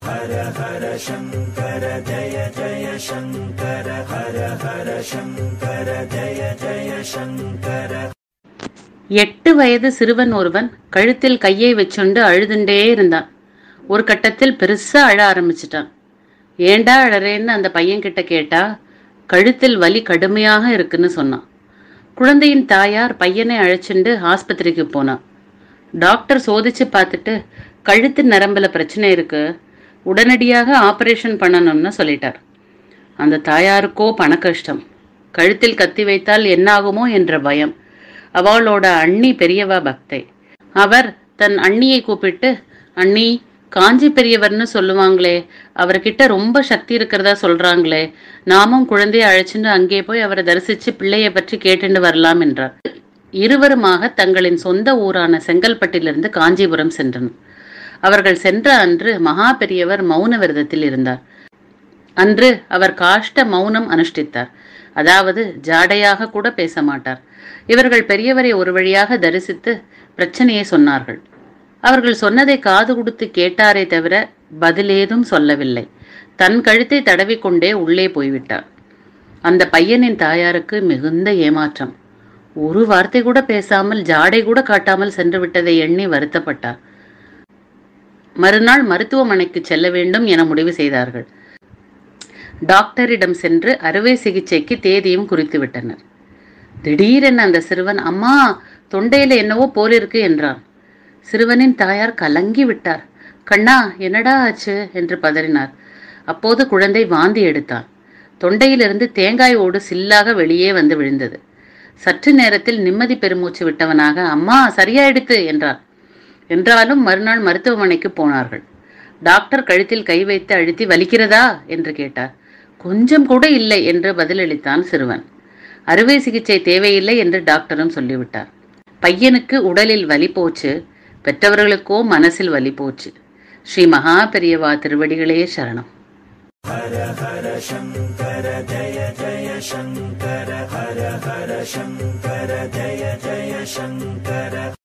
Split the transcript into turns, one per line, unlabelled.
ஹர ஹர சங்கர ஜய ஜய சங்கர ஹர ஹர சங்கர ஜய ஜய சங்கர.
8 வயது சிறுவன் ஒருவன் கழுத்தில் கையை வச்சுண்டு அழுதுண்டே இருந்தான். ஒரு கட்டத்தில் பெருசா அழ ஆரம்பிச்சிட்டான். ஏண்டா அழறேன்னு அந்த பையன் கிட்ட கேட்டா, கழுத்தில் வலி கடுமையாக இருக்குன்னு சொன்னான். குழந்தையின் தாயார் பையனை அழைச்சிண்டு ஆஸ்பத்திரிக்கு போனான். டாக்டர் சோதிச்சு பார்த்துட்டு, கழுத்து நரம்புல பிரச்சனை இருக்கு, உடனடியாக ஆபரேஷன் பண்ணணும்னு சொல்லிட்டார். அந்த தாயாருக்கோ பண கஷ்டம். கழுத்தில் கத்தி வைத்தால் என்னாகுமோ என்ற பயம். அவளோட அண்ணி பெரியவா பக்தை. அவர் தன் அண்ணியை கூப்பிட்டு, அண்ணி, காஞ்சி பெரியவர்னு சொல்லுவாங்களே, அவர்கிட்ட ரொம்ப சக்தி இருக்கிறதா சொல்றாங்களே, நாமும் குழந்தையை அழைச்சிட்டு அங்கே போய் அவரை தரிசிச்சு பிள்ளையை பற்றி கேட்டுண்டு வரலாம் என்றார். இருவருமாக தங்களின் சொந்த ஊரான செங்கல்பட்டிலிருந்து காஞ்சிபுரம் சென்றனர். அவர்கள் சென்ற அன்று மகா பெரியவர் மௌன விரதத்தில் இருந்தார். அன்று அவர் காஷ்ட மௌனம் அனுஷ்டித்தார். அதாவது ஜாடையாக கூட பேச மாட்டார். இவர்கள் பெரியவரை ஒரு வழியாக தரிசித்து பிரச்சனையை சொன்னார்கள். அவர்கள் சொன்னதை காது கொடுத்து கேட்டாரே தவிர பதிலேதும் சொல்லவில்லை. தன் கழுத்தை தடவிக்கொண்டே உள்ளே போய்விட்டார். அந்த பையனின் தாயாருக்கு மிகுந்த ஏமாற்றம். ஒரு வார்த்தை கூட பேசாமல், ஜாடை கூட காட்டாமல் சென்று விட்டதை எண்ணி வருத்தப்பட்டார். மறுநாள் மருத்துவமனைக்கு செல்ல வேண்டும் என முடிவு செய்தார்கள். டாக்டரிடம் சென்று அறுவை சிகிச்சைக்கு தேதியும் குறித்து விட்டனர். திடீரென அந்த சிறுவன், அம்மா, தொண்டையில என்னவோ போலிருக்கு என்றான். சிறுவனின் தாயார் கலங்கி விட்டார். கண்ணா, என்னடா ஆச்சு என்று பதறினார். அப்போது குழந்தை வாந்தி எடுத்தான். தொண்டையிலிருந்து தேங்காய் ஓடு சில்லாக வெளியே வந்து விழுந்தது. சற்று நேரத்தில் நிம்மதி பெருமூச்சு விட்டவனாக, அம்மா, சரியாயிடுத்து என்றார். என்றாலும் மறுநாள் மருத்துவமனைக்கு போனார்கள். டாக்டர் கழுத்தில் கை வைத்து அழுத்தி, வலிக்கிறதா என்று கேட்டார். கொஞ்சம் கூட இல்லை என்று பதிலளித்தான் சிறுவன். அறுவை சிகிச்சை தேவையில்லை என்று டாக்டரும் சொல்லிவிட்டார். பையனுக்கு உடலில் வலி போச்சு, பெற்றவர்களுக்கோ மனசில் வலி போச்சு. ஸ்ரீ மகா பெரியவா திருவடிகளே சரணம்.
ஹர ஹர சங்கர ஜய ஜய சங்கர ஹர ஹர சங்கர ஜய ஜய சங்கர.